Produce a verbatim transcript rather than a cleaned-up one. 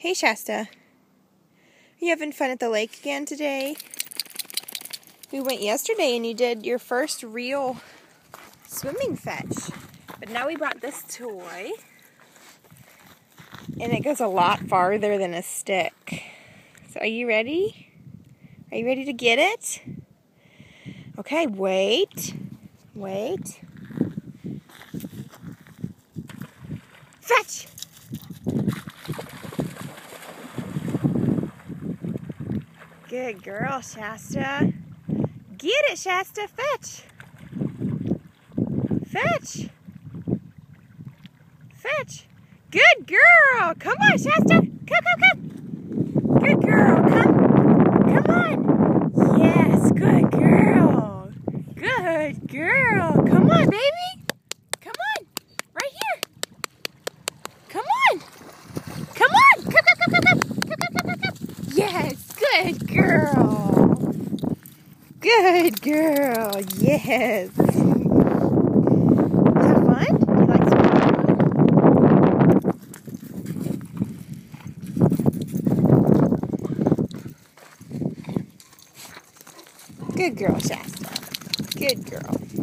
Hey Shasta, are you having fun at the lake again today? We went yesterday and you did your first real swimming fetch. But now we brought this toy. And it goes a lot farther than a stick. So are you ready? Are you ready to get it? Okay, wait. Wait. Fetch! Good girl, Shasta. Get it, Shasta. Fetch. Fetch. Fetch. Good girl. Come on, Shasta. Come, come, come. Good girl. Come. Come on. Yes, good girl. Good girl. Come on, baby. Come on. Right here. Come on. Come on. Come, come, come, come, come. Come, come, come, come, come. Yes, good girl. Good girl. Yes. Is that fun? Do you like swimming? Good girl, Shasta. Good girl.